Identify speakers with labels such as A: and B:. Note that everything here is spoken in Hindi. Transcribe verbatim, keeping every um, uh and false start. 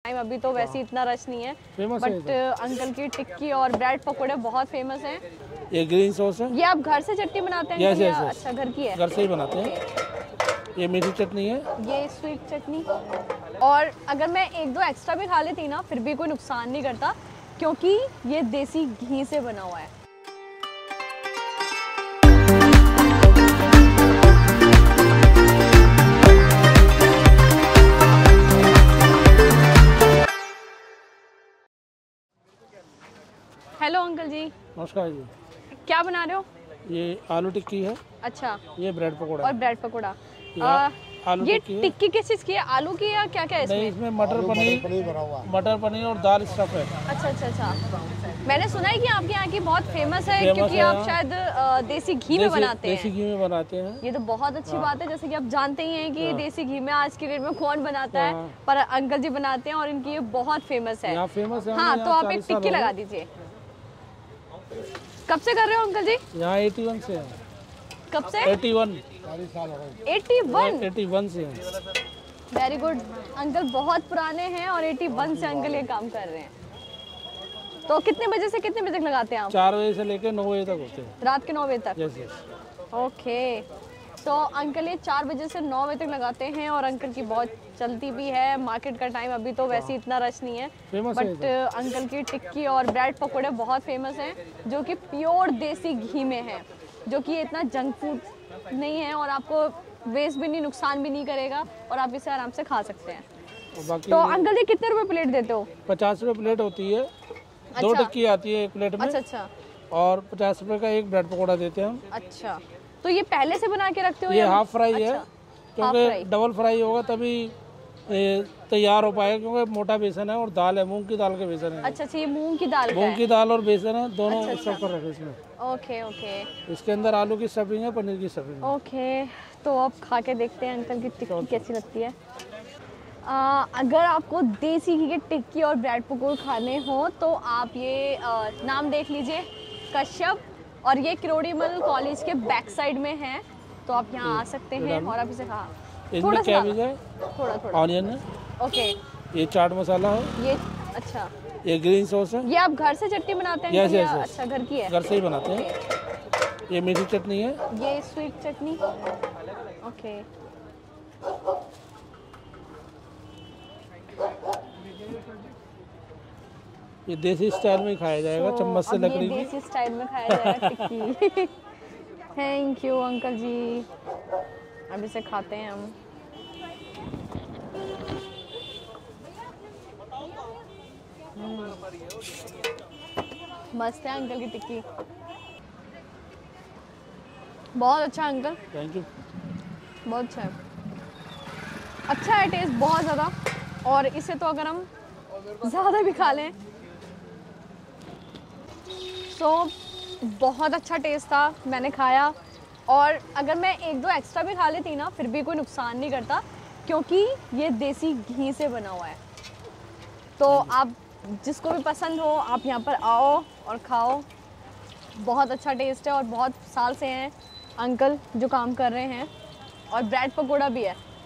A: टाइम अभी तो वैसे इतना रश नहीं है, बट अंकल की टिक्की और ब्रेड पकोड़े बहुत फेमस हैं।
B: ये ग्रीन सॉस है।
A: ये आप घर से चटनी बनाते हैं?
B: Yes, yes, yes.
A: अच्छा, घर की है?
B: घर से ही बनाते हैं। ये मीठी चटनी है,
A: ये स्वीट चटनी। और अगर मैं एक दो एक्स्ट्रा भी खा लेती ना फिर भी कोई नुकसान नहीं करता, क्योंकि ये देसी घी से बना हुआ है। Hello uncle ji.
B: नमस्कार जी।
A: क्या बना रहे हो?
B: ये आलू टिक्की है।
A: अच्छा।
B: ये ब्रेड पकोड़ा
A: और ब्रेड पकोड़ा।
B: आ, आलू
A: ये
B: टिक्की,
A: टिक्की किस चीज़ की है? आलू की या क्या क्या है इसमें?
B: नहीं, इसमें मटर पनीर, मटर पनीर और दाल स्टफ है।
A: अच्छा अच्छा अच्छा। मैंने सुना है कि आपके यहाँ की बहुत फेमस है,
B: फेमस
A: क्योंकि
B: है,
A: आप शायद आ, देसी घी में बनाते हैं।
B: देसी घी में बनाते हैं।
A: ये तो बहुत अच्छी
B: हाँ।
A: बात है। जैसे कि आप जानते ही हैं कि
B: हाँ।
A: देसी घी में आज के डेट में कौन बनाता है,
B: हाँ।
A: पर अंकल जी बनाते हैं और इनकी ये बहुत फेमस है।
B: यहाँ फेमस है।
A: हाँ, तो आप एक टिक्की लगा दीजिए। कब से कर रहे हो अंकल जी?
B: यहाँ इक्यासी से है।
A: कब से?
B: इक्यासी
A: इक्यासी?
B: इक्यासी से है।
A: वेरी गुड अंकल, बहुत पुराने हैं और इक्यासी से अंकल ये काम कर रहे हैं। तो कितने बजे से कितने बजे तक लगाते हैं आप?
B: चार बजे से लेकर नौ बजे तक होते हैं।
A: रात के नौ बजे तक?
B: Yes yes.
A: ओके, तो अंकल ये चार बजे से नौ बजे तक लगाते हैं और अंकल की बहुत चलती भी है। मार्केट का टाइम अभी तो वैसे इतना रश नहीं है, बट अंकल की टिक्की और ब्रेड पकोड़े बहुत फेमस हैं, जो कि प्योर देसी घी में है, जो कि इतना जंक फूड नहीं है और आपको वेस्ट भी नहीं, नुकसान भी नहीं करेगा और आप इसे आराम से खा सकते हैं।
B: बाकी
A: तो अंकल जी कितने रुपए प्लेट देते हो?
B: पचास रुपये प्लेट होती है।
A: अच्छा।
B: दो टिक्की आती है एक प्लेट में।
A: अच्छा अच्छा।
B: और पचास रुपए का एक ब्रेड पकोड़ा देते हैं हम।
A: अच्छा, तो ये पहले से बना के रखते हो?
B: ये
A: या
B: हाफ फ्राई है,
A: अच्छा,
B: क्योंकि डबल फ्राई होगा तभी तैयार हो पाएगा, क्योंकि मोटा बेसन है और दाल है, मूंग की दाल के बेसन है।
A: अच्छा अच्छा, ये मूंग की दाल का
B: मूंग की दाल और बेसन है, दोनों
A: अच्छा,
B: सब कर रखे इसमें।
A: Okay okay.
B: इसके अंदर आलू की स्टफिंग है, पनीर की स्टफिंग है।
A: ओके, तो अब खा के देखते हैं अंकल की टिक्की कैसी लगती है। आ, अगर आपको देसी घी के टिक्की और ब्रेड पकोड़े खाने हो तो आप ये आ, नाम देख लीजिए, कश्यप, और ये किरोड़ीमल कॉलेज के बैक साइड में है, तो आप यहाँ आ सकते हैं और आप इसे खा।
B: इसमें कैबेज है,
A: थोड़ा थोड़ा
B: ऑनियन है।
A: ओके।
B: ये चाट मसाला है।
A: ये अच्छा,
B: ये ग्रीन सॉस है।
A: ये आप घर से चटनी बनाते हैं?
B: यस,
A: या
B: यस, यस।
A: अच्छा, घर की है?
B: घर से ही बनाते हैं। ये मीठी चटनी है।
A: ये स्वीट चटनी। ओके।
B: ये देसी स्टाइल में खाया जाएगा, चम्मच से लकड़ी की।
A: देसी स्टाइल में खाया जाएगा tikki. Thank you uncle ji. अब इसे खाते हैं हम। मस्त है अंकल की टिक्की, बहुत अच्छा अंकल।
B: Thank you.
A: बहुत अच्छा है, अच्छा है टेस्ट बहुत ज़्यादा। और इसे तो अगर हम ज़्यादा भी खा लें तो बहुत अच्छा टेस्ट था, मैंने खाया। और अगर मैं एक दो एक्स्ट्रा भी खा लेती ना फिर भी कोई नुकसान नहीं करता, क्योंकि ये देसी घी से बना हुआ है। तो आप जिसको भी पसंद हो आप यहाँ पर आओ और खाओ, बहुत अच्छा टेस्ट है। और बहुत साल से हैं अंकल जो काम कर रहे हैं, और ब्रेड पकोड़ा भी है।